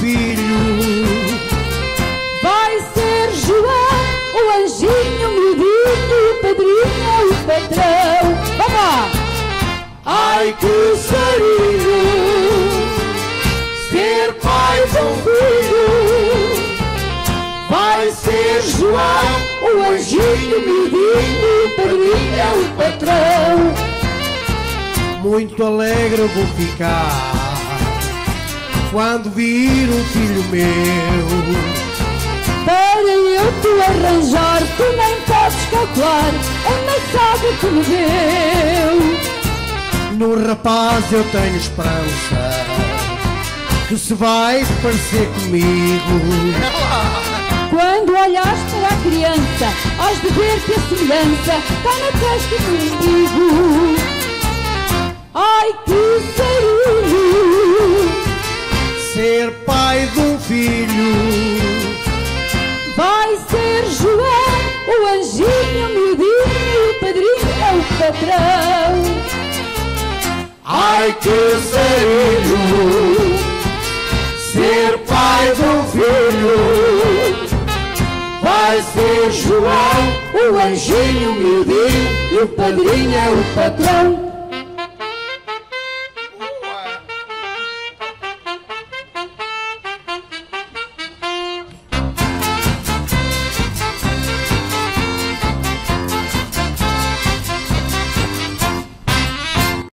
filho. Vai ser João, o anjinho miudinho, o padrinho é o patrão. Vamos lá! Ai que seria ser pai de um filho. Vai ser João, O anjinho miudinho, o padrinho é o patrão. muito alegre eu vou ficar quando vir um filho meu. Para eu te arranjar, tu nem podes calcular a maçada que me deu. No rapaz eu tenho esperança que se vai parecer comigo. Quando olhas para a criança, has de ver que a semelhança está na testa do umbigo. Ai que seria ser pai de um filho. vai ser João, o anjinho miudinho, o padrinho é o patrão. Ai que seria ser pai de um filho. Vai ser João, O anjinho miudinho, e o padrinho é o patrão.